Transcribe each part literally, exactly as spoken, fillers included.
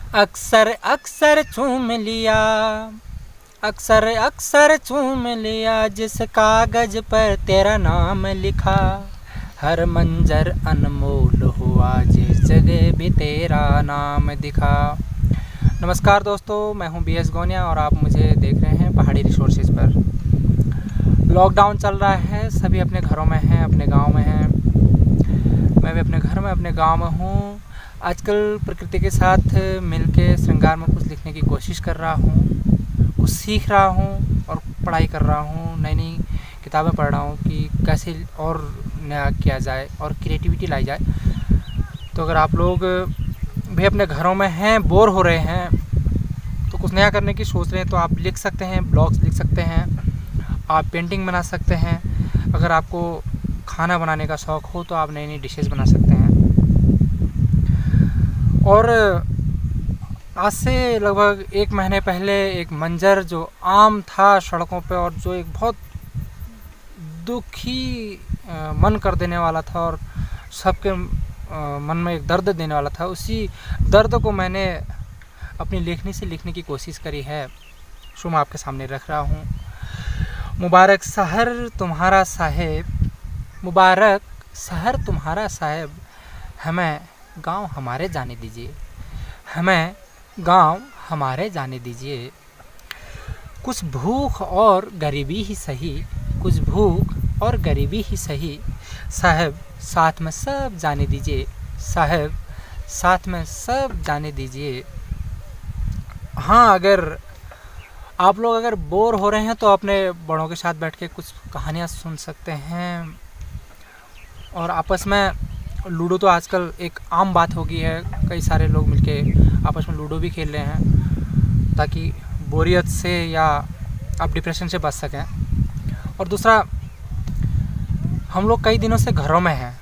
अक्सर अक्सर चूम लिया, अक्सर अक्सर चूम लिया जिस कागज पर तेरा नाम लिखा। हर मंजर अनमोल हुआ जिस जगह भी तेरा नाम दिखा। नमस्कार दोस्तों, मैं हूं बी एस गोनिया और आप मुझे देख रहे हैं पहाड़ी रिसोर्सेज पर। लॉकडाउन चल रहा है, सभी अपने घरों में हैं, अपने गांव में हैं। मैं भी अपने घर में अपने गांव में हूं। आजकल प्रकृति के साथ मिलके श्रृंगार में कुछ लिखने की कोशिश कर रहा हूं, कुछ सीख रहा हूं और पढ़ाई कर रहा हूं। नई नई किताबें पढ़ रहा हूं कि कैसे और नया किया जाए और क्रिएटिविटी लाई जाए। तो अगर आप लोग भी अपने घरों में हैं, बोर हो रहे हैं, तो कुछ नया करने की सोच रहे हैं, तो आप लिख सकते हैं, ब्लॉग्स लिख सकते हैं, आप पेंटिंग बना सकते हैं। अगर आपको खाना बनाने का शौक़ हो तो आप नई नई डिशेस बना सकते हैं। और आज से लगभग एक महीने पहले एक मंजर जो आम था सड़कों पे और जो एक बहुत दुखी मन कर देने वाला था और सबके मन में एक दर्द देने वाला था, उसी दर्द को मैंने अपनी लेखनी से लिखने की कोशिश करी है, जो मैं आपके सामने रख रहा हूँ। मुबारक शहर तुम्हारा साहेब, मुबारक शहर तुम्हारा साहेब, हमें गांव हमारे जाने दीजिए, हमें गांव हमारे जाने दीजिए। कुछ भूख और गरीबी ही सही, कुछ भूख और गरीबी ही सही, साहब साथ में सब जाने दीजिए, साहब साथ में सब जाने दीजिए। हाँ, अगर आप लोग अगर बोर हो रहे हैं तो अपने बड़ों के साथ बैठ के कुछ कहानियाँ सुन सकते हैं। और आपस में लूडो तो आजकल एक आम बात हो गई है, कई सारे लोग मिलके आपस में लूडो भी खेल रहे हैं ताकि बोरियत से या आप डिप्रेशन से बच सकें। और दूसरा, हम लोग कई दिनों से घरों में हैं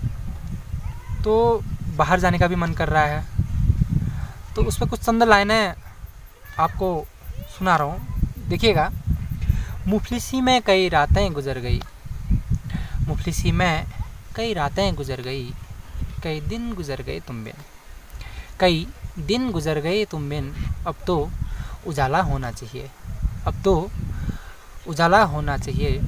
तो बाहर जाने का भी मन कर रहा है, तो उस पर कुछ चंद लाइनें आपको सुना रहा हूँ, देखिएगा। मुफलिसी में कई रातें गुजर गई, मुफलिसी में कई रातें गुजर गई, कई दिन गुजर गए तुम बिन, कई दिन गुजर गए तुम बिन, अब तो उजाला होना चाहिए, अब तो उजाला होना चाहिए।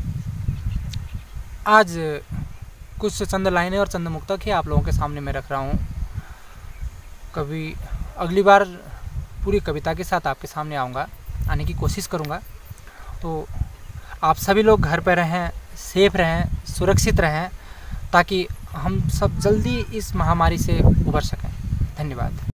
आज कुछ चंद लाइनें और चंद मुक्तक ही आप लोगों के सामने मैं रख रहा हूँ। कभी अगली बार पूरी कविता के साथ आपके सामने आऊँगा, आने की कोशिश करूँगा। तो आप सभी लोग घर पर रहें, सेफ रहें, सुरक्षित रहें, ताकि हम सब जल्दी इस महामारी से उबर सकें। धन्यवाद।